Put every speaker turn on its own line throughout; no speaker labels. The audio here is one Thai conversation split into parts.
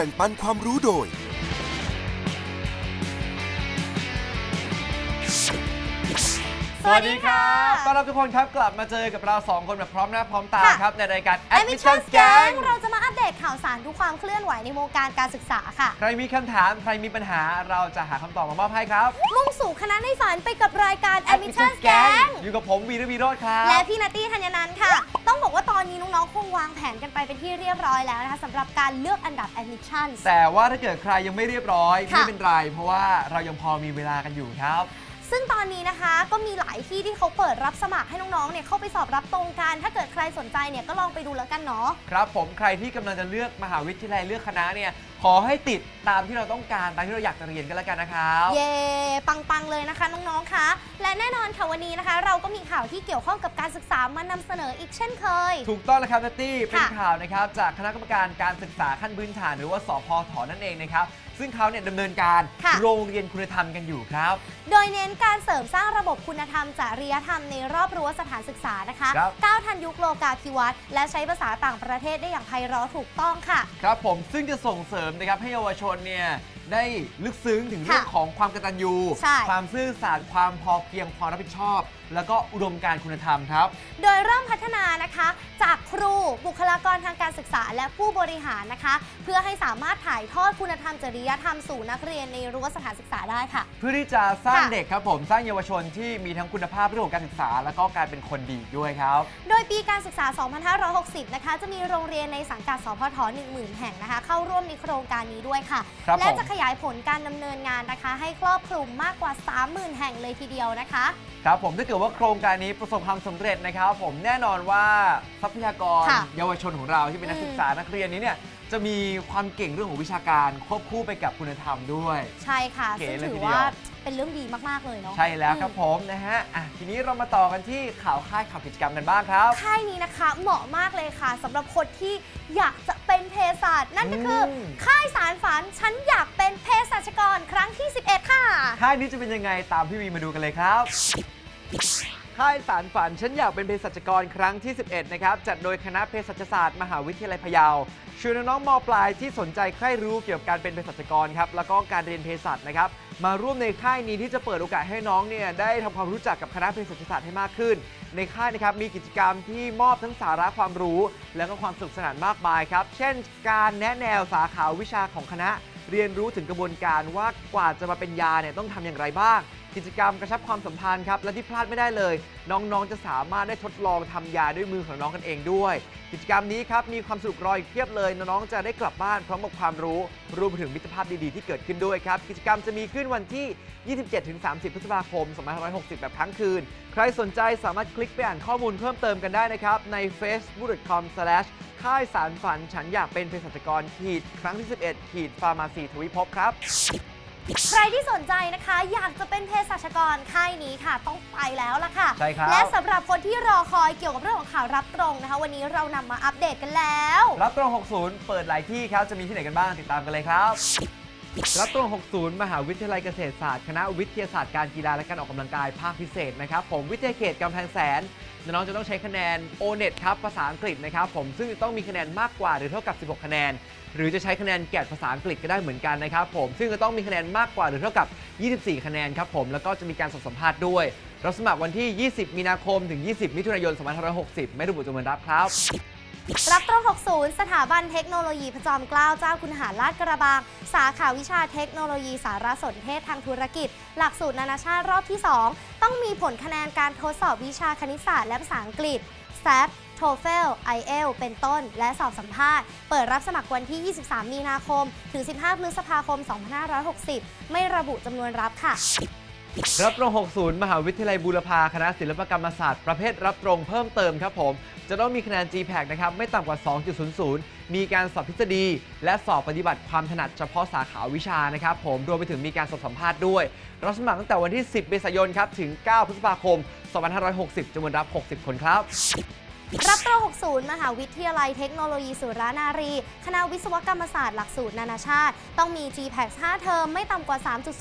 บ่งปันความรู้โดย
สวัสดีครับต้อนรับทุกคนครับกลับมาเจอกับเรา2คนแบบพร้อมหน้าพร้อมตาครับในรายการ Admission Gang
เราจะมาอัปเดตข่าวสารทุกความเคลื่อนไหวในวงการการศึกษาค่ะ
ใครมีคำถามใครมีปัญหาเราจะหาคำตอบมามอบให้ครับ
มุ่งสู่คณะในฝันไปกับรายการ Admission Gang
อยู่กับผมวีรวีโรจน์ครับ
และพี่นัตตี้ธัญนันท์ค่ะต้องบอกว่าตอนนี้น้องๆคงวางแผนกันไปเป็นที่เรียบร้อยแล้วนะคะสำหรับการเลือกอันดับ Admission
แต่ว่าถ้าเกิดใครยังไม่เรียบร้อยไม่เป็นไรเพราะว่าเรายังพอมีเวลากันอยู่ครับ
ซึ่งตอนนี้นะคะก็มีหลายที่ที่เขาเปิดรับสมัครให้น้องๆเนี่ยเข้าไปสอบรับตรงกันถ้าเกิดใครสนใจเนี่ยก็ลองไปดูแล้วกันเนาะ
ครับผมใครที่กำลังจะเลือกมหาวิทยาลัยเลือกคณะเนี่ยขอให้ติดตามที่เราต้องการตามที่เราอยากจะเรียนกันแล้วกันนะครับ
เย่ปังๆเลยนะคะน้องๆคะและแน่นอนค่ะวันนี้นะคะเราก็มีข่าวที่เกี่ยวข้องกับการศึกษามานำเสนออีกเช่นเคย
ถูกต้องแล้วครับนัตตี้เป็นข่าวนะครับจากคณะกรรมการการศึกษาขั้นพื้นฐานหรือว่าสพท.นั่นเองนะครับซึ่งเขาเนี่ยดำเนินการโรงเรียนคุณธรรมกันอยู่ครับ
โดยเน้นการเสริมสร้างระบบคุณธรรมจริยธรรมในรอบรั้วสถานศึกษานะคะก้าวทันยุคโลกาภิวัตน์และใช้ภาษาต่างประเทศได้อย่างไพเราะถูกต้องค่ะ
ครับผมซึ่งจะส่งเสริมนะครับให้เยาวชนเนี่ยได้ลึกซึ้งถึงเรื่องของความกตัญญูความซื่อสัตย์ความพอเพียงความรับผิดชอบแล้วก็อุดมการณ์คุณธรรมครับ
โดยเริ่มพัฒนานะคะจากครูบุคลากรทางการศึกษาและผู้บริหารนะคะเพื่อให้สามารถถ่ายทอดคุณธรรมจริยธรรมสู่นักเรียนในรั้วสถานศึกษาได้ค่ะ
เพื่อที่จะสร้างเด็กครับผมสร้างเยาวชนที่มีทั้งคุณภาพเรื่องของการศึกษาแล้วก็การเป็นคนดีด้วยครับ
โดยปีการศึกษา 2560 นะคะจะมีโรงเรียนในสังกัดสพท 10,000 แห่งนะคะเข้าร่วมในโครงการนี้ด้วยค่ะและจะขยายผลการดำเนินงานนะคะให้ครอบคลุมมากกว่า 30,000 แห่งเลยทีเดียวนะคะ
ครับผมถ้าเกิดว่าโครงการนี้ประสบความสำเร็จนะครับผมแน่นอนว่าทรัพยากรเยาวชนของเราที่เป็นนักศึกษานักเรียนนี้เนี่ยจะมีความเก่งเรื่องของวิชาการควบคู่ไปกับคุณธรรมด้วย
ใช่ค่ะซึ่งถือว่าเป็นเรื่องดีมากๆเลยเนาะ
ใช่แล้วครับผมนะฮะทีนี้เรามาต่อกันที่ข่าวค่ายข่าวกิจกรรมกันบ้างครับ
ค่ายนี้นะคะเหมาะมากเลยค่ะสำหรับคนที่อยากจะเป็นเภสัชนั่นก็คือค่ายสารฝันฉันอยากเป็นเภสัชกรครั้งที่ 11 ค่ะ
ค่ายนี้จะเป็นยังไงตามพี่วีมาดูกันเลยครับค่ายสารฝันฉันอยากเป็นเภสัชกรครั้งที่ 11 นะครับจัดโดยคณะเภสัชศาสตร์มหาวิทยาลัยพะเยาชวนน้องๆม.ปลายที่สนใจใคร่รู้เกี่ยวกับการเป็นเภสัชกรครับแล้วก็การเรียนเภสัชนะครับมาร่วมในค่ายนี้ที่จะเปิดโอกาสให้น้องเนี่ยได้ทำความรู้จักกับคณะเภสัชศาสตร์ให้มากขึ้นในค่ายนะครับมีกิจกรรมที่มอบทั้งสาระความรู้และก็ความสนุกสนานมากมายครับเช่นการแนะแนวสาขาวิชาของคณะเรียนรู้ถึงกระบวนการว่ากว่าจะมาเป็นยาเนี่ยต้องทำอย่างไรบ้างกิจกรรมกระชับความสัมพันธ์ครับและที่พลาดไม่ได้เลยน้องๆจะสามารถได้ทดลองทำยาด้วยมือของน้องกันเองด้วยกิจกรรมนี้ครับมีความสนุกรออีกเพียบเลยน้องๆจะได้กลับบ้านพร้อมกับความรู้รวมไปถึงมิตรภาพดีๆที่เกิดขึ้นด้วยครับกิจกรรมจะมีขึ้นวันที่ 27-30 พฤษภาคม 2560 แบบทั้งคืนใครสนใจสามารถคลิกไปอ่านข้อมูลเพิ่มเติมกันได้นะครับใน facebook.com/ ค่ายสารฝันฉันอยากเป็นเภสัชกรครั้งที่ 11 ฟาร์มาซีทวิภพครับ
ใครที่สนใจนะคะอยากจะเป็นเภสัชกรค่ายนี้ค่ะต้องไปแล้วล่ะค่ะ
ใช่ครับ
และสำหรับคนที่รอคอยเกี่ยวกับเรื่องของข่าวรับตรงนะคะวันนี้เรานำมาอัปเดตกันแล้ว
รับตรง 60 เปิดหลายที่ครับจะมีที่ไหนกันบ้างติดตามกันเลยครับรับตรง 60 มหาวิทยาลัยเกษตรศาสตร์คณะวิทยาศาสตร์การกีฬาและการออกกำลังกายภาคพิเศษนะครับผมวิทยาเขตกำแพงแสนน้องจะต้องใช้คะแนน O-NET ครับภาษาอังกฤษนะครับผมซึ่งต้องมีคะแนนมากกว่าหรือเท่ากับ 16 คะแนนหรือจะใช้คะแนนแกดภาษาอังกฤษก็ได้เหมือนกันนะครับผมซึ่งจะต้องมีคะแนนมากกว่าหรือเท่ากับ 24 คะแนนครับผมแล้วก็จะมีการสอบสัมภาษณ์ด้วยรับสมัครวันที่ 20 มีนาคมถึง 20 มิถุนายน 2560 ไม่ระบุจำนวนรับครับ
รับตรง 60 สถาบันเทคโนโลยีพระจอมเกล้าเจ้าคุณทหารลาดกระบังสาขาวิชาเทคโนโลยีสารสนเทศทางธุรกิจหลักสูตรนานาชาติรอบที่ 2 ต้องมีผลคะแนนการทดสอบวิชาคณิตศาสตร์และภาษาอังกฤษ SAT TOEFL IELTS เป็นต้นและสอบสัมภาษณ์เปิดรับสมัครวันที่ 23 มีนาคมถึง 15 พฤษภาคม 2560 ไม่ระบุจำนวนรับค่ะ
รับตรง 60 มหาวิทยาลัยบูรพาคณะศิลปกรรมศาสตร์ประเภทรับตรงเพิ่มเติมครับผมจะต้องมีคะแนน GPAC นะครับไม่ต่ำกว่า 2.00 มีการสอบทฤษฎีและสอบปฏิบัติความถนัดเฉพาะสาขาวิชานะครับผมรวมไปถึงมีการสอบสัมภาษณ์ด้วยรับสมัครตั้งแต่วันที่ 10 เมษายนครับถึง 9 พฤษภาคม 2560 จำนวนรับ 60 คนครับ
รับตรง 60 มหาวิทยาลัยเทคโนโลยีสุรานารีคณะวิศวกรรมศาสตร์หลักสูตรนานาชาติต้องมี GPAC 5 เทอมไม่ต่ำกว่า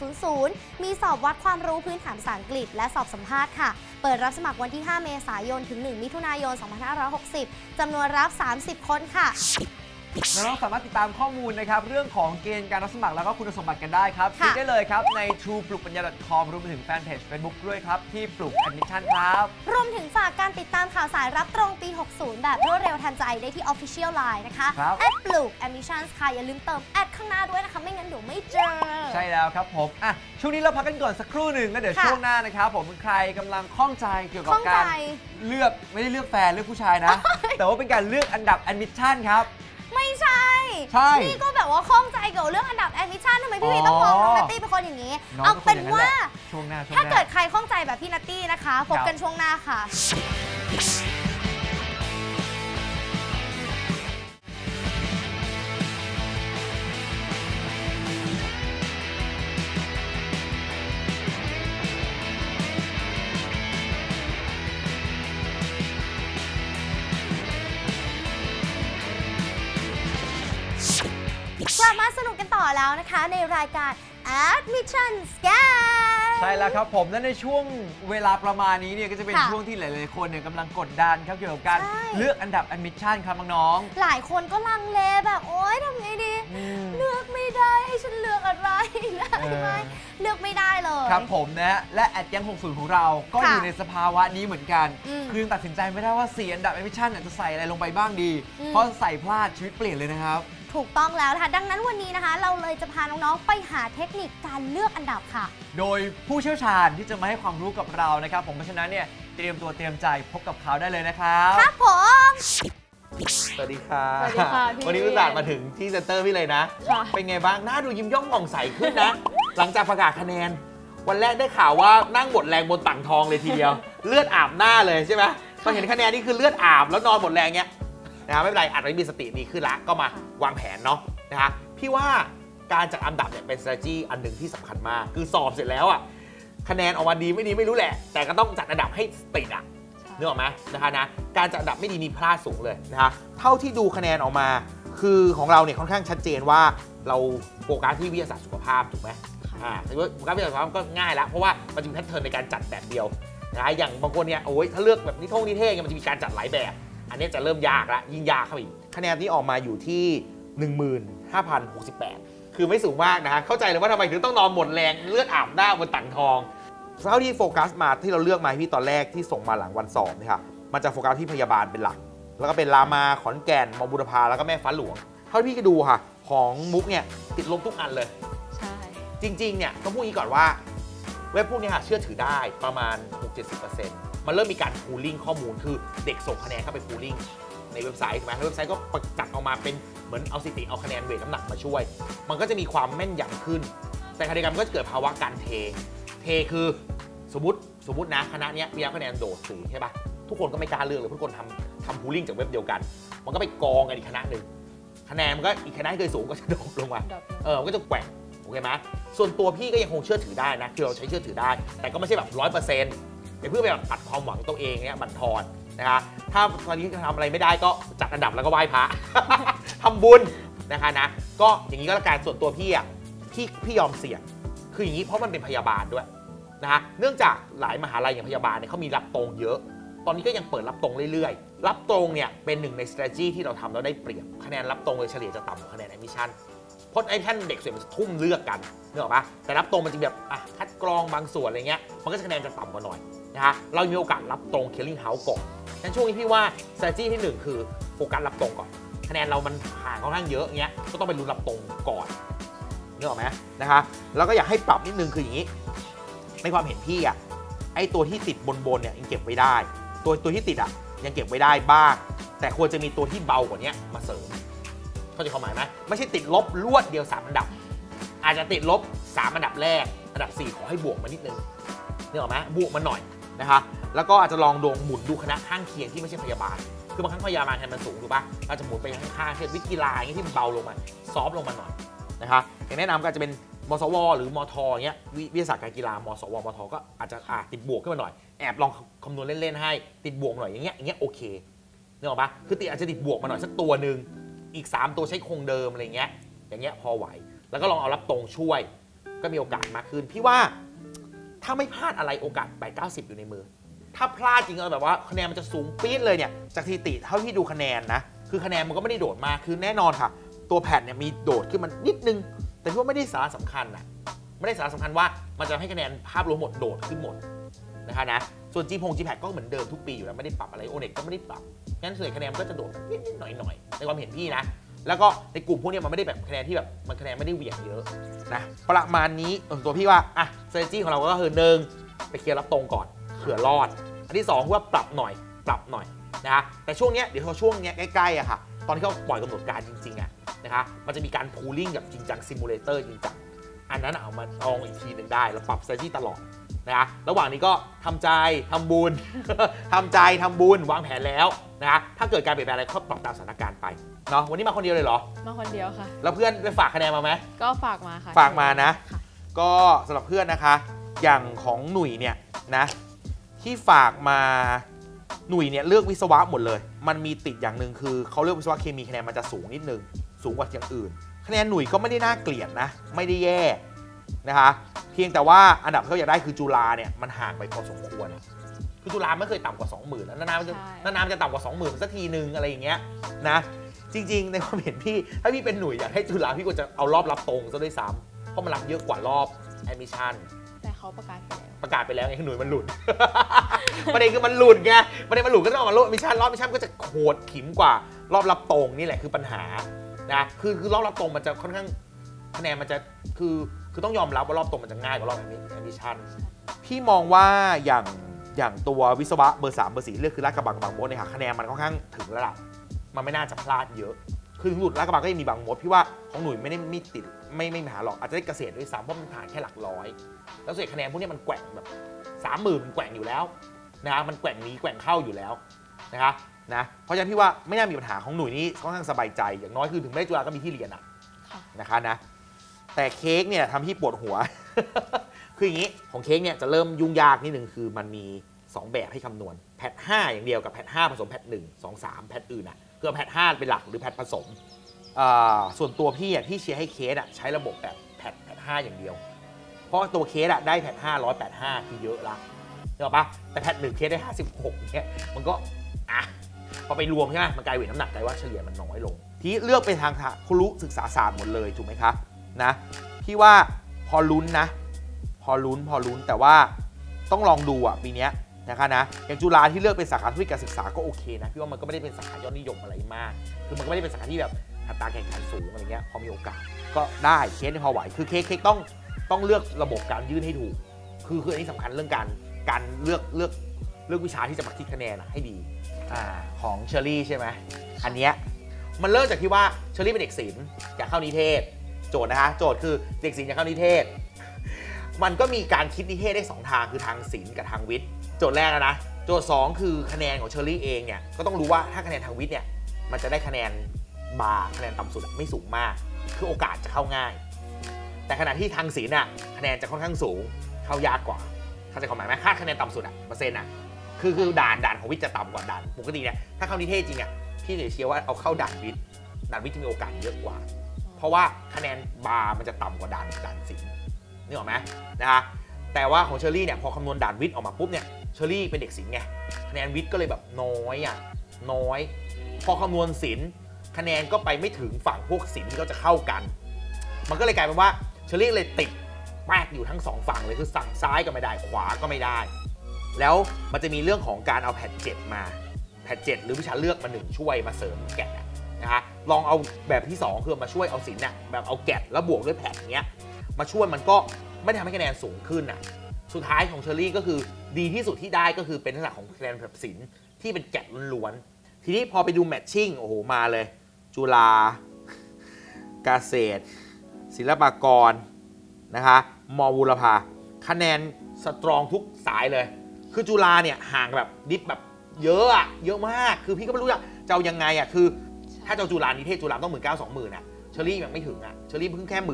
3.00 มีสอบวัดความรู้พื้นฐานภาษาอังกฤษและสอบสัมภาษณ์ค่ะเปิดรับสมัครวันที่ 5 เมษายนถึง 1 มิถุนายน 2560 จำนวนรับ 30 คนค่ะ
น้องๆสามารถติดตามข้อมูลนะครับเรื่องของเกณฑ์การรับสมัครแล้วก็คุณสมบัติกันได้ครับคลิกได้เลยครับใน True ปลุกปัญญา .com รวมไปถึงแฟนเพจ Facebook ด้วยครับที่ปลุก Admission ครับ
รวมถึงฝากการติดตามข่าวสารรับตรงปี 60 แบบรวดเร็วทันใจได้ที่ Official Line นะคะปลุก Admissions ค่ะอย่าลืมเติมแอดข้างหน้าด้วยนะคะไม่งั้นเดี๋ยวไม่เจอ
ใช่แล้วครับผมช่วงนี้เราพักกันก่อนสักครู่หนึ่งแล้วเดี๋ยวช่วงหน้านะครับผมใครกำลังข้องใจเกี่ยวกับการเลือกไม่ได้เลือกแฟนเลือกผู้ชายนะ แต่ว่าเป็นการเลือกอันดับ Admission ครับ
ไม่ใช่นี่ก็แบบว่าข้องใจเกี่ยวเรื่องอันดับ Admission ทำไมพี่วีต้องมองน้องนัตตี้เป็นคนอย่างนี้เอาเป็นว่าถ้าเกิดใครข้องใจแบบพี่นัตตี้นะคะพบกันช่วงหน้าค่ะกลับมาสนุกกันต่อแล้วนะคะในรายการ Admission Scan
ใช่แล้วครับผมและในช่วงเวลาประมาณนี้เนี่ยก็จะเป็นช่วงที่หลายๆคนเนี่ยกำลังกดดันครับเกี่ยวกับการเลือกอันดับ Admission ครับน้อง
ๆหลายคนก็ลังเลแบบโอ๊ยทำไงดีเลือกไม่ได้ให้ฉันเลือกอะไรได้ไหมเลือกไม่ได้เลย
ครับผมนะและแอดยัง60ของเราก็อยู่ในสภาวะนี้เหมือนกันคือยังตัดสินใจไม่ได้ว่า4อันดับ Admission จะใส่อะไรลงไปบ้างดีเพราะใส่พลาดชีวิตเปลี่ยนเลยนะครับ
ถูกต้องแล้วค่ะดังนั้นวันนี้นะคะเราเลยจะพาน้องๆไปหาเทคนิคการเลือกอันดับค่ะ
โดยผู้เชี่ยวชาญที่จะมาให้ความรู้กับเรานะครับผมเพราะฉะนั้นเนี่ยเตรียมตัวเตรียมใจพบกับเขาได้เลยนะครับ
ครับผม
สวัสดีค่ะ
สวัสดีค่ะ
วันนี้อุตส่าห์มาถึงที่เซ็นเตอร์พี่เลยนะเป็นไงบ้างหน้าดูยิ้มย่องผ่องใสขึ้นนะ หลังจากประกาศคะแนนวันแรกได้ข่าวว่านั่งหมดแรงบนต่างทองเลยทีเดียว เลือดอาบหน้าเลยใช่ไหมพอเห็นคะแนนนี่คือเลือดอาบแล้วนอนหมดแรงเงี้ยนะไม่เป็นไรอาจจะมีสติดีขึ้นละก็มาวางแผนเนาะนะคะพี่ว่าการจัดอันดับเนี่ยเป็น strategy อันหนึ่งที่สำคัญมากคือสอบเสร็จแล้วอ่ะคะแนนออกมาดีไม่ดีไม่รู้แหละแต่ก็ต้องจัดอันดับให้ติดอ่ะนึกออกไหมนะคะนะการจัดอันดับไม่ดีมีพลาดสูงเลยนะคะเท่าที่ดูคะแนนออกมาคือของเราเนี่ยค่อนข้างชัดเจนว่าเราโฟกัสที่วิทยาศาสตร์สุขภาพถูกไหมถือว่าโฟกัสวิทยาศาสตร์สุขภาพก็ง่ายแล้วเพราะว่ามันจะมีแพทเทิร์นในการจัดแบบเดียวนะอย่างบางคนเนี่ยโอ้ยถ้าเลือกแบบนิเทศมันจะมีการจัดหลายแบบอันนี้จะเริ่มยากละยิ่งยากเข้าไปอีกคะแนนที่ออกมาอยู่ที่ 15,068 คือไม่สูงมากนะฮะเข้าใจเลยว่าทำไมถึงต้องนอนหมดแรงเลือดอาบหน้าบนต่างทองเท่าที่โฟกัสมาที่เราเลือกมาที่ตอนแรกที่ส่งมาหลังวันสอบนะครับมันจะโฟกัสที่พยาบาลเป็นหลักแล้วก็เป็นรามาขอนแก่นมอบุรพาแล้วก็แม่ฟ้าหลวงเท่าที่พี่ก็ดูค่ะของมุกเนี่ยติดลบทุกอันเลย
ใช่
จริงๆเนี่ยต้องพูดอย่างนี้ก่อนว่าเว็บพวกนี้ค่ะเชื่อถือได้ประมาณ 60-70% มันเริ่มมีการพูลลิ่งข้อมูลคือเด็กส่งคะแนนเข้าไปพูลลิ่งในเว็บไซต์ถูกไหมเว็บไซต์ก็จัดออกมาเป็นเหมือนเอาสถิติเอาคะแนนเวทน้ำหนักมาช่วยมันก็จะมีความแม่นยำขึ้นแต่ขณะเดียวกันก็จะเกิดภาวะการเทคือสมมตินะคณะนี้มีคะแนนโดดสูงใช่ปะทุกคนก็ไม่กล้าเลือกเลยทุกคนทำพูลลิ่งจากเว็บเดียวกันมันก็ไปกองกันอีกคณะหนึ่งคะแนนมันก็อีกคณะที่เคยสูงก็จะดรอปลงมามันก็จะแกว่งโอเคไหมส่วนตัวพี่ก็ยังคงเชื่อถือได้นะคือเราใช้เชื่อถือได้แต่ก็ไม่ใช่แบบ 100% เพื่อไปแบบตัดความหวังตัวเองเนี่ยบั่นทอนนะคะถ้าตอนนี้ทำอะไรไม่ได้ก็จัดอันดับแล้วก็ไหว้พระ ทำบุญนะคะนะก็อย่างนี้ก็แล้วกันส่วนตัวพี่อ่ะพี่ยอมเสี่ยงคืออย่างนี้เพราะมันเป็นพยาบาลด้วยนะคะเนื่องจากหลายมหาลัยอย่างพยาบาลเนี่ยเขามีรับตรงเยอะตอนนี้ก็ยังเปิดรับตรงเรื่อยๆรับตรงเนี่ยเป็นหนึ่งใน strategy ที่เราทำแล้วได้เปรียบคะแนนรับตรงเลยเฉลี่ยจะต่ำกว่าคะแนน admissionเพราะไอ้ท่านเด็กส่วนมันจะทุ่มเลือกกันนึกออกปะแต่รับตรงมันจะแบบคัดกรองบางส่วนอะไรเงี้ยมันก็จะคะแนนจะต่ำกว่าหน่อยนะฮะเรามีโอกาสรับตรง clearing house ก่อนงั้นช่วงนี้พี่ว่า strategy ที่1คือโฟกัสรับตรงก่อนคะแนนเรามันห่างค่อนข้างเยอะเงี้ยก็ต้องไปลุ้นรับตรงก่อนนึกออกไหมนะคะแล้วก็อยากให้ปรับนิดนึงคืออย่างนี้ในความเห็นพี่ไอ้ตัวที่ติดบนเนี่ยยังเก็บไว้ได้ตัวที่ติดยังเก็บไว้ได้บ้างแต่ควรจะมีตัวที่เบากว่านี้มาเสริมเข้าใจความหมายไหมไม่ใช่ติดลบรวดเดียว3อันดับอาจจะติดลบ3อันดับแรกอันดับ4ขอให้บวกมานิดนึงนึกออกไหมบวกมาหน่อยนะคะแล้วก็อาจจะลองหมุนดูคณะข้างเคียงที่ไม่ใช่พยาบาลคือบางครั้งพยาบาลคะแนนมันสูงถูกปะเราจะหมุนไปข้างๆเช่นวิทย์กีฬาอย่างนี้ที่มันเบาลงมาซอฟต์ลงมาหน่อยนะคะอย่างแนะนำก็จะเป็นมสวหรือมทอย่างเงี้ยวิทยาศาสตร์การกีฬามสวมทก็อาจจะติดบวกขึ้นมาหน่อยแอบลองคำนวณเล่นๆให้ติดบวกหน่อยอย่างเงี้ยโอเคนึกออกปะคืออาจจะติดบวกมาหน่อยสักตัวหนึ่งอีก3ตัวใช้คงเดิมอะไรเงี้ยอย่างเงี้ยพอไหวแล้วก็ลองเอารับตรงช่วยก็มีโอกาสมากขึ้นพี่ว่าถ้าไม่พลาดอะไรโอกาส 8-90 อยู่ในมือถ้าพลาดจริงแบบว่าคะแนนมันจะสูงปี๊ดเลยเนี่ยจากสถิติเท่าที่ดูคะแนนนะคื
คือคะแนนมันก็ไม่ได้โดดมากคือแน่นอนค่ะตัวแพทเนี่ยมีโดดขึ้นมานิดนึงแต่ที่ว่าไม่ได้สาระสำคัญนะไม่ได้สาระสำคัญว่ามันจะให้คะแนนภาพรวมหมดโดดขึ้นหมดนะคะนะส่วน G-Pad ก็เหมือนเดิมทุกปีอยู่แล้วไม่ได้ปรับอะไรโอเน็กก็ไม่ได้ปรับงั้นส่วนคะแนนก็จะโดดนิดๆหน่อยๆในความเห็นพี่นะแล้วก็ในกลุ่มพวกนี้มันไม่ได้แบบคะแนนที่แบบมันคะแนนไม่ได้เหวี่ยงเยอะนะประมาณนี้ตัวพี่ว่าอ่ะ strategy ของเราก็คือ1ไปเคลียร์รับตรงก่อนเผื่อรอดอันที่2คือว่าปรับหน่อยนะแต่ช่วงนี้เดี๋ยวพอช่วงนี้ใกล้ๆอะค่ะตอนที่เขาปล่อยกำหนดการจริงๆอะนะคะมันจะมีการ pooling กับจริงจัง simulator จริงจังอันนั้นเอามาลองอีกทีหนึ่งได้แล้วปรับ strategy ตลอดนะระหว่างนี้ก็ทำใจทำบุญ ทำใจทำบุญวางแผนแล้วนะถ้าเกิดการเปลี่ยนแปลงอะไรก็ปรับตามสถานการณ์ไปเนาะวันนี้มาคนเดียวเลยเหรอ
มาคนเดียวค่ะ
แล้วเพื่อนไปฝากคะแนนมาไหม
ก็ฝากมาค่ะ
ฝากมานะก็สำหรับเพื่อนนะคะอย่างของหนุ่ยเนี่ยนะที่ฝากมาหนุ่ยเนี่ยเลือกวิศวะหมดเลยมันมีติดอย่างหนึ่งคือเขาเลือกวิศวะเคมีคะแนนมันจะสูงนิดนึงสูงกว่าอย่างอื่นคะแนนหนุ่ยก็ไม่ได้น่าเกลียดนะไม่ได้แย่นะคะเพียงแต่ว่าอันดับที่เขาอยากได้คือจุฬาเนี่ยมันห่างไปพอสมควรคือจุฬาไม่เคยต่ำกว่า 20,000แล้วนานๆจะต่ำกว่า 20,000สักทีนึงอะไรอย่างเงี้ยนะจริงๆในความเห็นพี่ถ้าพี่เป็นหนุ่ยอยากให้จุฬาพี่ควรจะเอารอบรับตรงซะด้วยซ้ำเพราะมันรับเยอะกว่ารอบแอดมิชชั่น
แต่เขาประกาศ
ไปแล้วไงหนุ่ยมันหลุด ประเด็นคือมันหลุดไงประเด็นมันหลุดก็ต้องออกมารอบมิชชั่นก็จะโคตรขิมกว่ารอบรับตรงนี่แหละคือปัญหานะคือรอบรับตรงมันจะค่อนข้างคะแนนมันจะคือต้องยอมรับว่ารอบตรงมันจะง่ายกว่ารอบแอดมิชชั่นพี่มองว่าอย่างตัววิศวะเบอร์ 3 เบอร์ 4เลือกคือลาดกระบังบางมดเนี่ยค่ะคะแนนมันค่อนข้างถึงแล้วล่ะมันไม่น่าจะพลาดเยอะคือหลุดลาดกระบังก็ยังมีบางมดพี่ว่าของหนุ่ยไม่ติดไม่มีปัญหาหรอกอาจจะได้เกษตรด้วยซ้ำเพราะมันผ่านแค่หลักร้อยแล้วส่วนคะแนนพวกนี้มันแกว่งแบบ 30,000 มันแกว่งอยู่แล้วนะมันแกว่งนี้แกว่งเข้าอยู่แล้วนะคะนะเพราะฉะนั้นพี่ว่าไม่น่ามีปัญหาของหนุ่ยนี่ค่อนข้างสบายใจอย่างน้อยคือถึงไม่ได้จุฬาก็มีที่เรียนนะคะนะแต่เค้กเนี่ยทำให้ปวดหัว คืออย่างนี้ของเค้กเนี่ยจะเริ่มยุ่งยากนิดนึงคือมันมี2แบบให้คำนวณแพท5อย่างเดียวกับแพท5ผสมแพท1 2 3แพทอื่นคือแพท5เป็นหลักหรือแพทผสมส่วนตัวพี่พี่เชียร์ให้เคสใช้ระบบแบบแพท5อย่างเดียวเพราะตัวเคสได้แพท585คือเยอะละเห็นปะแต่แพท1เคสได้56เนี่ยมันก็พอไปรวมใช่ไหมมันกลายเป็นน้ำหนักกลายว่าเฉลี่ยมันน้อยลงที่เลือกไปทางครุศึกษาศาสตร์หมดเลยถูกไหมคะนะพี่ว่าพอลุ้นแต่ว่าต้องลองดูปีนี้นะคะนะอย่างจุฬาที่เลือกเป็นสาขาธุรกิจการศึกษาก็โอเคนะพี่ว่ามันก็ไม่ได้เป็นสาขายอดนิยมอะไรมากคือมันก็ไม่ได้เป็นสาขาที่แบบอัตราแข่งขันสูงอะไรเงี้ยพอมีโอกาสก็ได้เคสพอไหวคือเค้กต้องเลือกระบบการยื่นให้ถูกคืออันนี้สำคัญเรื่องการเลือกวิชาที่จะมาคิดคะแนนให้ดีของเชอรี่ใช่ไหมอันเนี้ยมันเริ่มจากที่ว่าเชอรี่เป็นเด็กศิลป์อยากเข้านิเทศโจทย์นะคะโจทย์คือเด็กศิลป์อยากเข้านิเทศมันก็มีการคิดนิเทศได้2ทางคือทางศิลป์กับทางวิทย์โจทย์แรกนะโจทย์2คือคะแนนของเชอรี่เองเนี่ยก็ต้องรู้ว่าถ้าคะแนนทางวิทย์เนี่ยมันจะได้คะแนนคะแนนต่ำสุดไม่สูงมากคือโอกาสจะเข้าง่ายแต่ขณะที่ทางศิลป์คะแนนจะค่อนข้างสูงเข้ายากกว่าเข้าใจความหมายไหมค่าคะแนนต่ำสุดเปอร์เซ็นต์คือด่านของวิทย์จะต่ำกว่าด่านปกติเนี่ยถ้าเข้านิเทศจริงพี่เชียร์ว่าเอาเข้าด่านวิทย์จะมีโอกาสเยอะกว่าเพราะว่าคะแนนมันจะต่ำกว่าด่านศิลป์นึกออกไหมนะคะแต่ว่าของเชอรี่เนี่ยพอคำนวณด่านวิทย์ออกมาปุ๊บเนี่ยเชอรี่เป็นเด็กศิลป์ไงคะแนนวิทย์ก็เลยแบบน้อยพอคำนวณศิลป์คะแนนก็ไปไม่ถึงฝั่งพวกศิลป์ที่เขาจะเข้ากันมันก็เลยกลายเป็นว่าเชอรี่เลยติดแป๊กอยู่ทั้ง2ฝั่งเลยคือสั่งซ้ายก็ไม่ได้ขวาก็ไม่ได้แล้วมันจะมีเรื่องของการเอาแพท7มาแพท7หรือวิชาเลือกมา1ช่วยมาเสริมแกะนะคะลองเอาแบบที่2คือมาช่วยเอาศิลป์แบบเอาแกะแล้วบวกด้วยแพทเนี้ยมาช่วยมันก็ไม่ทำให้คะแนนสูงขึ้นสุดท้ายของเชอรี่ก็คือดีที่สุดที่ได้ก็คือเป็นลักษณะของคะแนนแบบศิลป์ที่เป็นแกะล้วนๆทีนี้พอไปดูแมทชิ่งโอ้โหมาเลยจุฬาเกษตรศิลปากรนะคะม.บูรพาคะแนนสตรองทุกสายเลยคือจุฬาเนี่ยห่างแบบดิฟแบบเยอะมากคือพี่ก็ไม่รู้จะเอายังไงคือถ้าจะจุฬานิเทศจุฬาต้อง19,000-20,000เชอรี่ยังไม่ถึงเชอรี่เพิ่งแค่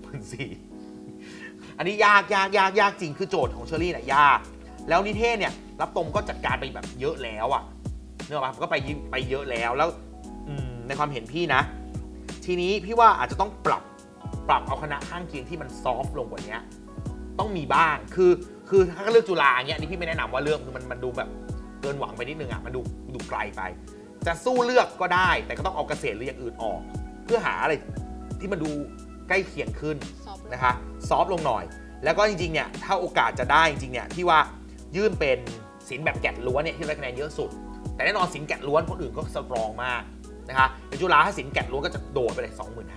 14,000อันนี้ยากจริงคือโจทย์ของเชอรี่ยากแล้วนิเทศเนี่ยรับตรงก็จัดการไปแบบเยอะแล้วเนอะป่ะก็ไปเยอะแล้วในความเห็นพี่นะทีนี้พี่ว่าอาจจะต้องปรับเอาคณะข้างเคียงที่มันซอฟต์ลงกว่านี้ต้องมีบ้างคือถ้าเลือกจุฬาเงี้ยนี่พี่ไม่แนะนำว่าเลือกคือมันดูแบบเกินหวังไปนิดนึงมันดูไกลไปจะสู้เลือกก็ได้แต่ก็ต้องเอาเกษตรหรืออย่างอื่นออก เพื่อหาอะไรที่มันดูใกล้เคียงขึ้น
soft
นะคะซอฟต์ลงหน่อย แล้วก็จริงๆเนี่ยถ้าโอกาสจะได้จริงๆเนี่ยที่ว่ายื่นเป็นศิลป์แบบแกะล้วนเนี่ยที่ได้คะแนนเยอะสุดแต่แน่นอนศิลป์แกะล้วนคนอื่นก็สตรองมากนะคะในจุฬาถ้าศิลป์แกะล้วนก็จะโดดไปเลย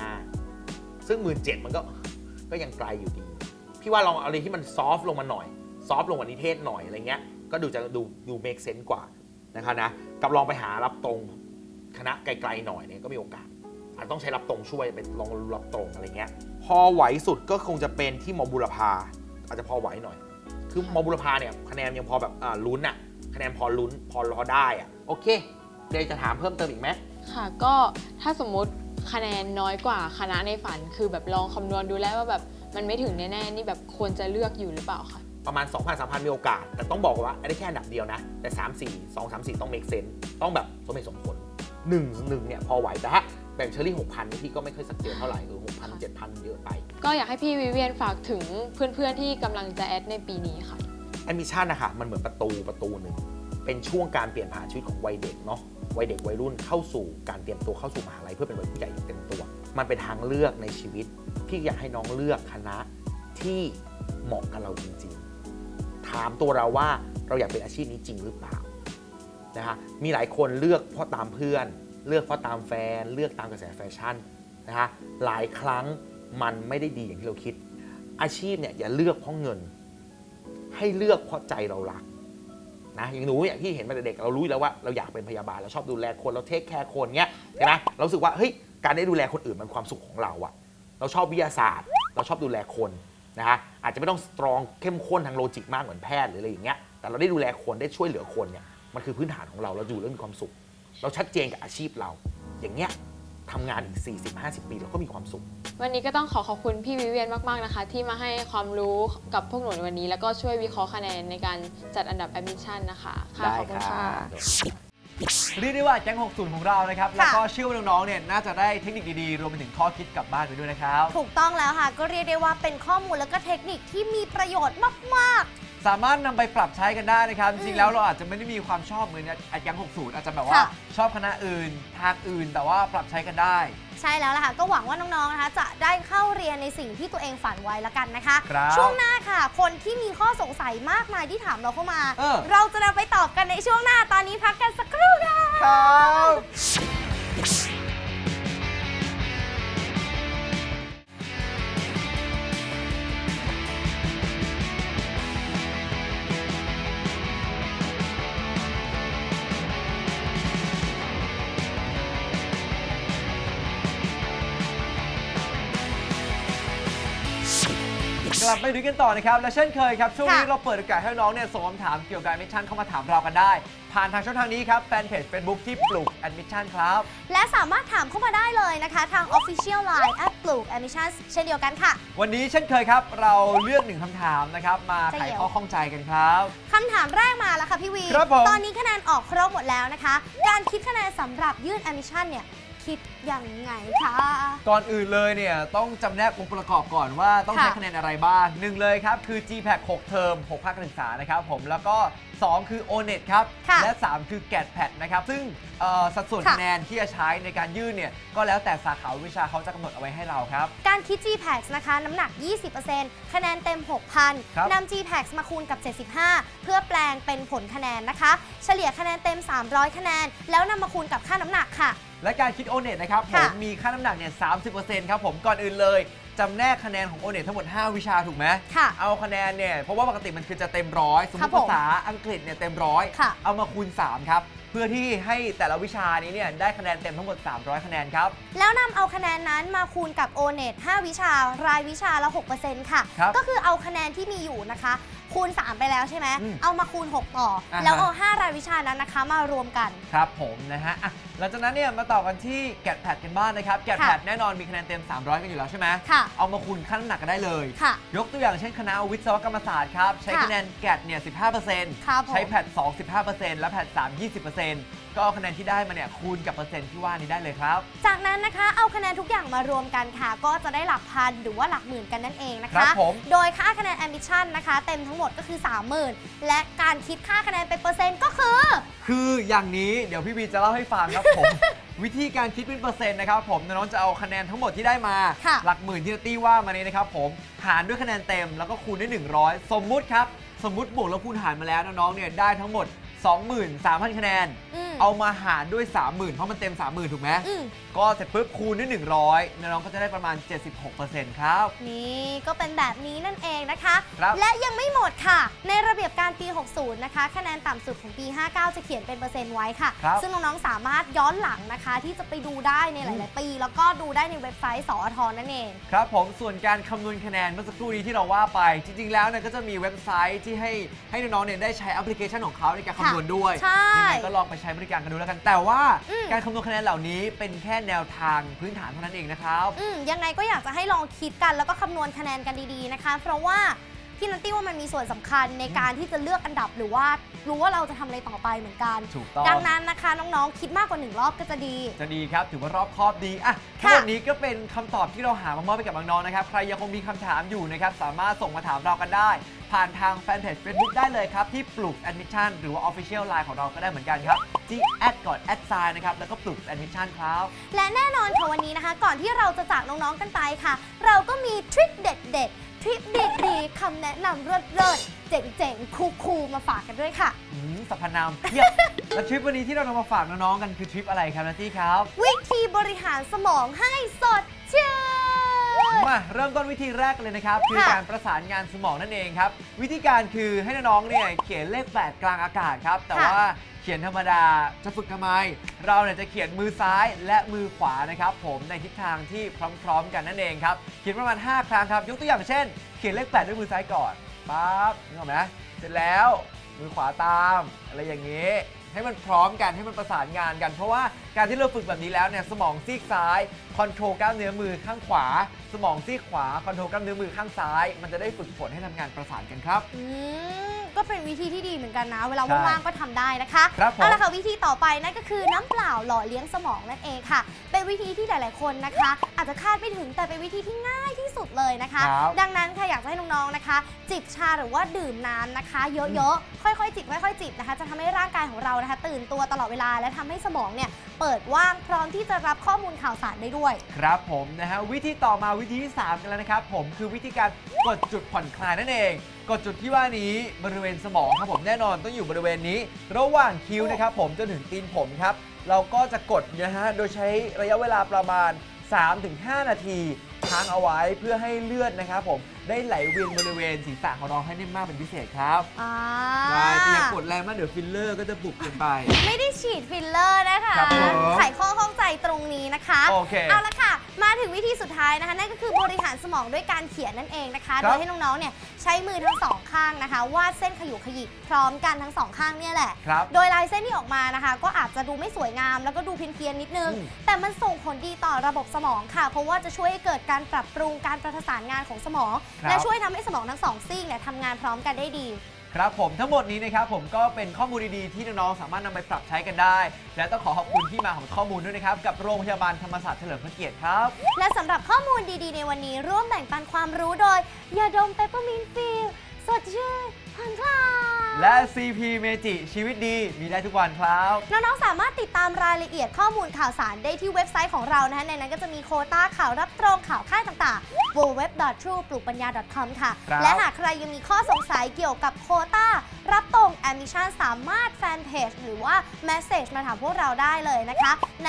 25,000 ซึ่ง 17,000 มันก็ยังไกลอยู่ดีพี่ว่าลองเอาอะไรที่มันซอฟต์ลงมาหน่อยซอฟต์ลงกว่านิเทศหน่อยอะไรเงี้ยก็ดูเมคเซนส์กว่านะคะนะกับลองไปหารับตรงคณะไกลๆหน่อยเนี่ยก็มีโอกาสอาจต้องใช้รับตรงช่วยไปลองรับตรงอะไรเงี้ยพอไหวสุดก็คงจะเป็นที่มบุรพาอาจจะพอไหวหน่อยคือมบุรพาเนี่ยคะแนนยังพอแบบลุ้นอะคะแนนพอลุ้นพอรอได้อะโอเคเดี๋ยวจะถามเพิ่มเติมอีกไหม
ค่ะก็ถ้าสมมุติคะแนนน้อยกว่าคณะในฝันคือแบบลองคำนวณดูแล้วว่าแบบมันไม่ถึงแน่ๆนี่แบบควรจะเลือกอยู่หรือเปล่าคะ
ประมาณ 2,000-3,000 มีโอกาสแต่ต้องบอกว่าได้แค่อันดับเดียวนะแต่2-3-4 ต้อง make sense ต้องแบบสมเหตุสมผล1เนี่ยพอไหวแต่ถ้าแบ่งเชอรี่ 6,000 พี่ก็ไม่ค่อยสักเจนเท่าไหร่6,000 7,000 เยอะไป
ก็อยากให้พี่วิเวียนฝากถึงเพื่อนๆที่กำลังจะแอดในปีนี้ค่ะ
แอดมิชชั่นนะคะมันเหมือนประตูหนึ่งเป็นช่วงการเปลี่ยนผ่านชีวิตของวัยเด็กเนาะวัยเด็กวัยรุ่นเข้าสู่การเตรียมตัวเข้าสู่มหาลัยเพื่อเป็นวัยผู้ใหญ่อย่างเต็มตัวมันเป็นทางเลือกในชีวิตพี่อยากให้น้องเลือกคณะที่เหมาะกับเราจริงๆถามตัวเราว่าเราอยากเป็นอาชีพนี้จริงหรือเปล่านะคะมีหลายคนเลือกเพราะตามเพื่อนเลือกเพราะตามแฟนเลือกตามกระแสแฟชั่นนะคะหลายครั้งมันไม่ได้ดีอย่างที่เราคิดอาชีพเนี่ยอย่าเลือกเพราะเงินให้เลือกเพราะใจเรารักนะอย่างหนูเนี่ยที่เห็นมาแต่เด็กเรารู้แล้วว่าเราอยากเป็นพยาบาลเราชอบดูแลคนเราเทคแคร์คนเงี้ยเห็นไหมเราสึกว่าเฮ้ยการได้ดูแลคนอื่นมันความสุขของเราอะเราชอบวิทยาศาสตร์เราชอบดูแลคนนะฮะอาจจะไม่ต้องสตรองเข้มข้นทางโลจิกมากเหมือนแพทย์หรืออะไรอย่างเงี้ยแต่เราได้ดูแลคนได้ช่วยเหลือคนเนี่ยมันคือพื้นฐานของเราอยู่แล้วมีความสุขเราชัดเจนกับอาชีพเราอย่างเงี้ยทำงานอีก 40-50 ปีเราก็มีความสุข
วันนี้ก็ต้องขอบคุณพี่วิเวียนมากๆนะคะที่มาให้ความรู้กับพวกหนูในวันนี้แล้วก็ช่วยวิเคราะห์คะแนนในการจัดอันดับแอดมิชชั่นนะคะค่ะขอบคุณค่ะ
เรียกได้ว่าแก๊ง60ของเรานะครับแล้วก็เชื่อว่าน้องๆเนี่ยน่าจะได้เทคนิคดีๆรวมไปถึงข้อคิดกลับบ้านไปด้วยนะครับ
ถูกต้องแล้วค่ะก็เรียกได้ว่าเป็นข้อมูลแล้วก็เทคนิคที่มีประโยชน์มาก
ๆสามารถนำไปปรับใช้กันได้นะครับจริงๆแล้วเราอาจจะไม่ได้มีความชอบเหมือนแก๊ง60อาจจะแบบว่าชอบคณะอื่นทางอื่นแต่ว่าปรับใช้กันได้
ใช่แล้วล่ะค่ะก็หวังว่าน้องๆนะคะจะได้เข้าเรียนในสิ่งที่ตัวเองฝันไว้แล้วกันนะคะช่วงหน้าค่ะคนที่มีข้อสงสัยมากมายที่ถามเราเข้ามาเราจะนำไปตอบกันในช่วงหน้าตอนนี้พักกันสักครู่ค่ะ
กลับไปดูกันต่อนะครับและเช่นเคยครับช่วงนี้เราเปิดโอกาสให้น้องเนี่ยส่งคำถามเกี่ยวกับ Admission เข้ามาถามเรากันได้ผ่านทางช่องทางนี้ครับแฟนเพจ Facebook ที่ปลูก Admission ครับ
และสามารถถามเข้ามาได้เลยนะคะทาง Official Line @ปลูก Admission เช่นเดียวกันค่ะ
วันนี้เช่นเคยครับเราเลือก1คำถามนะครับมาไขข้อข้องใจกันครับ
คำถามแรกมาแล้วค่ะพี่วีตอนนี้คะแนนออกครบหมดแล้วนะคะการคิดคะแนนสำหรับยื่น Admission เนี่ยคิดยังไงคะ
ก่อนอื่นเลยเนี่ยต้องจำแนกองค์ประกอบก่อนว่าต้องใช้คะแนนอะไรบ้าง1เลยครับคือ GPAC 6 เทอม 6 ภาคการศึกษานะครับผมแล้วก็2คือ O-NET ครับและ3คือ GAT-PAT นะครับซึ่งสัดส่วนคะแนนที่จะใช้ในการยื่นเนี่ยก็แล้วแต่สาขาวิชาเขาจะกำหนดเอาไว้ให้เราครับ
การคิด GPAC นะคะน้ำหนัก 20% คะแนนเต็ม 6,000 นำ GPAC มาคูณกับ75เพื่อแปลงเป็นผลคะแนนนะคะเฉลี่ยคะแนนเต็ม300คะแนนแล้วนำมาคูณกับค่าน้ำหนักค่ะ
และการคิด O-NET นะครับผมมีค่าน้ำหนักเนี่ย 30% ครับผมก่อนอื่นเลยจำแนกคะแนนของ O-NET ทั้งหมด5วิชาถูกไหมเอาคะแนนเนี่ยเพราะว่าปกติมันคือจะเต็มร้อยสมมติภาษาอังกฤษเนี่ยเต็มร้อยเอามาคูณ3ครับเพื่อที่ให้แต่ละวิชานี้เนี่ยได้คะแนนเต็มทั้งหมด300คะแนนครับ
แล้วนำเอาคะแนนนั้นมาคูณกับ O-NET 5วิชารายวิชาละ 6% ค่ะก็คือเอาคะแนนที่มีอยู่นะคะคูณ3ไปแล้วใช่ไหมเอามาคูณ6ต่อแล้วเอา5รายวิชานั้นนะคะมารวมกัน
ครับผมนะฮะหลังจากนั้นเนี่ยมาต่อกันที่ GAT-PAT กันบ้างนะครับ GAT-PAT แน่นอนมีคะแนนเต็ม300กันอยู่แล้วใช่ไหมเอามาคูณค่าน้ำหนักกันได้เลยยกตัวอย่างเช่นคณะวิศวกรรมศาสตร์ครับใช้คะแนน GAT เนี่ย 15% ใช้ PAT 2 15% และ PAT 3 20% ก็เอาคะแนนที่ได้มาเนี่ยคูณกับเปอร์เซ็นต์ที่ว่านี้ได้เลยครับ
จากนั้นนะคะเอาคะแนนทุกอย่างมารวมกันค่ะก็จะได้หลักพันหรือว่าหลักหมื่นกันนั่นเองนะ
ครั
คะ
บผม
โดยค่าคะแนน Ambition นะคะเต็มทั้งหมดก็คือ 30,000 และการคิดค่าคะแนนเป็นเปอร์เซ็นต์ก็
คืออย่างนี้เดี๋ยวพี่บีจะเล่าให้ฟังครับผม วิธีการคิดเป็นเปอร์เซ็นต์นะครับผมน้องจะเอาคะแนนทั้งหมดที่ได้มา
ค่ะ
หลักหมื่นที่นัตตี้ว่ามานี้นะครับผมหารด้วยคะแนนเต็มแล้วก็คูณด้วย100สมมุติครับสมมุติบวกแล้วคูณหารมาแล้วน้องๆเนี่ยได้ทั้งหมด 23,000 คะแนน เอามาหารด้วย 30,000 เพราะมันเต็ม 30,000 ถูกไหมก็เสร็จปุ๊บคูณด้วย100น้องๆก็จะได้ประมาณ 76% ครับ
นี่ก็เป็นแบบนี้นั่นเองนะคะ
ครับ
และยังไม่หมดค่ะ ในระเบียบการปี 60 นะคะคะแนนต่ำสุดของปี 59 จะเขียนเป็นเปอร์เซ็นต์ไว้ค่ะ ซึ่งน้องๆสามารถย้อนหลังนะคะที่จะไปดูได้ในหลายๆปี แล้วก็ดูได้ในเว็บไซต์สอทนั่นเอง
ครับผมส่วนการคำนวณคะแนนเมื่อสักครู่นี้ที่เราว่าไปจริงๆแล้วเนี่ยก็จะมีเว็บไซต์ที่ให้น้องๆเนี่ยได้ใช้แอปพลิเคชันของเขาในการคำนวณด้วย
ใช่
ยังไงก็ลองไปใช้บริการกันดูแล้วกันแต่ว่าการคำนวณคะแนนเหล่านี้เป็นแค่แนวทางพื้นฐานเท่านั้นเองนะครับ
ยังไงก็อยากจะให้ลองคิดกันแล้วก็คำนวณคะแนนกันดีๆนะคะเพราะว่าพี่นัตตี้ว่ามันมีส่วนสำคัญในการที่จะเลือกอันดับหรือว่ารู้ว่าเราจะทำอะไรต่อไปเหมือนกัน
ถูกต้อง
ดังนั้นนะคะน้องๆคิดมากกว่า1รอบก็จะดี
ครับถือว่ารอบคอบดีอ่ะทั้งหมดนี้ก็เป็นคำตอบที่เราหามามอบให้กับน้องๆนะครับใครยังคงมีคำถามอยู่นะครับสามารถส่งมาถามเรากันได้ผ่านทางแฟนเพจ Facebook ได้เลยครับที่ปลุก Admission หรือว่า Official Line ของเราก็ได้เหมือนกันครับที่แอดก่อนแอดไซน์นะครับแล้วก็ปลุก Admission ครับ
และแน่นอนค่ะวันนี้นะคะก่อนที่เราจะจากน้องๆกันไปค่ะเราก็มีทริคเด็ดๆทริปดีๆคำแนะนำเลิศๆเจ๋งๆคูลๆมาฝากกันด้วยค่ะ
สรรพนามเพียบ และทริปวันนี้ที่เรานำมาฝากน้องๆกันคือทริปอะไรครับนัตตี้ครับ
วิธีบริหารสมองให้สดชื่น
มาเริ่มต้นวิธีแรกเลยนะครับคือการประสานงานสมองนั่นเองครับวิธีการคือให้น้องๆเนี่ยเขียนเลข8กลางอากาศครับแต่ว่าเขียนธรรมดาจะฝึกทำไมเราเนี่ยจะเขียนมือซ้ายและมือขวานะครับผมในทิศทางที่พร้อมๆกันนั่นเองครับเขียนประมาณ5ครั้งครับยกตัวอย่างเช่นเขียนเลข8ด้วยมือซ้ายก่อนปั๊บนึกออกไหมเสร็จแล้วมือขวาตามอะไรอย่างนี้ให้มันพร้อมกันให้มันประสานงานกันเพราะว่าการที่เราฝึกแบบนี้แล้วเนี่ยสมองซีกซ้ายคอนโทรลกล้ามเนื้อมือข้างขวาสมองซีกขวาคอนโทรลกล้ามเนื้อมือข้างซ้ายมันจะได้ฝึกฝนให้ทำงานประสานกันครับ
ก็เป็นวิธีที่ดีเหมือนกันนะเวลาว่างๆก็ทำได้นะคะ
เอา
ละค่ะวิธีต่อไปนั่นก็คือน้ำเปล่าหล่อเลี้ยงสมองนั่นเองค่ะเป็นวิธีที่หลายๆคนนะคะอาจจะคาดไม่ถึงแต่เป็นวิธีที่ง่ายที่สุดเลยนะคะดังนั้นค่ะอยากให้น้องๆนะคะจิบชาหรือว่าดื่มน้ำนะคะเยอะๆค่อยๆจิบค่อยๆจิบนะคะจะทำให้ร่างกายของเรานะคะตื่นตัวตลอดเวลาและทำให้สมองเนี่ยเปิดว่างพร้อมที่จะรับข้อมูลข่าวสารได้ด้วย
ครับผมนะฮะวิธีต่อมาวิธีที่3กันแล้วนะครับผมคือวิธีการกดจุดผ่อนคลายนั่นเองกดจุดที่ว่านี้บริเวณสมองครับผมแน่นอนต้องอยู่บริเวณนี้ระหว่างคิ้วนะครับผมจนถึงตีนผมครับเราก็จะกดนะฮะโดยใช้ระยะเวลาประมาณ 3-5 นาทีค้างเอาไว้เพื่อให้เลือดนะครับผมได้ไหลเวียนบริเวณศีรษะของเราให้แน่นมากเป็นพิเศษครับแต่อย่ากดแรงมากเดี๋ยวฟิลเลอร์ก็จะบุกเกินไป
ไม่ได้ฉีดฟิลเลอร์นะคะไขข้อข้องใจตรงนี้นะคะเอาละค่ะมาถึงวิธีสุดท้ายนะคะนั่นก็คือบริหารสมองด้วยการเขียนนั่นเองนะคะโดยให้น้องๆเนี่ยใช้มือทั้งสองข้างนะคะวาดเส้นขยุกขยิกพร้อมกันทั้งสองข้างเนี่ยแหละโดยลายเส้นที่ออกมานะคะก็อาจจะดูไม่สวยงามแล้วก็ดูเพี้ยนๆนิดนึงแต่มันส่งผลดีต่อระบบสมองค่ะเพราะว่าจะช่วยให้เกิดการปรับปรุงการประสานงานของสมองและช่วยทำให้สมองทั้งสองซีกเนี่ยทำงานพร้อมกันได้ดี
ครับผมทั้งหมดนี้นะครับผมก็เป็นข้อมูลดีๆที่น้องๆสามารถนำไปปรับใช้กันได้และต้องขอขอบคุณที่มาของข้อมูลด้วยนะครับกับโรงพยาบาลธรรมศาสตร์เฉลิมพระเกียรติครับ
และสำหรับข้อมูลดีๆในวันนี้ร่วมแบ่งปันความรู้โดยยาดมเปปเปอร์มินต์ฟิลสดชื่นผ่อนคลาย
และ CP เมจิชีวิตดีมีได้ทุกวันครับ
น้องๆสามารถติดตามรายละเอียดข้อมูลข่าวสารได้ที่เว็บไซต์ของเรานะคะในนั้นก็จะมีโควต้าข่าวรับตรงข่าวค่ายต่างๆ www.trueplugbanya.com ค่ะและหากใครยังมีข้อสงสัยเกี่ยวกับโควต้ารับตรง Admission สามารถแฟนเพจหรือว่า Message มาถามพวกเราได้เลยนะคะใน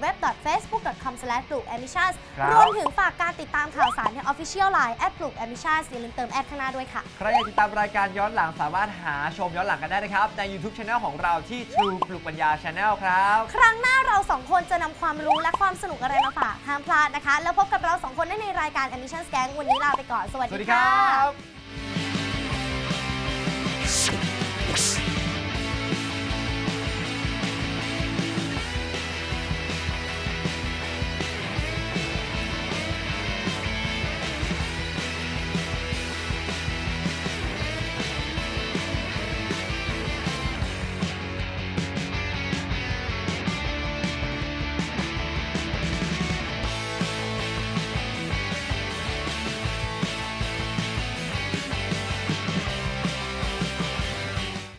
www.facebook.com/plugadmissions รวมถึงฝากการติดตามข่าวสารใน Official Line @plugadmissions อย่าลืมเติมแอดข้างหน้าด้วยค่ะ
ใครอยากติดตามรายการย้อนหลังสามารถหาชมย้อนหลังกันได้นะครับใน YouTube Channel ของเราที่ True ปลุกปัญญา Channel ครับ
ครั้งหน้าเรา2คนจะนำความรู้และความสนุกอะไรมาฝากห้ามพลาดนะคะแล้วพบกับเรา2คนได้ในรายการ Admission Gang วันนี้ลาไปก่อนสวัสดีครับ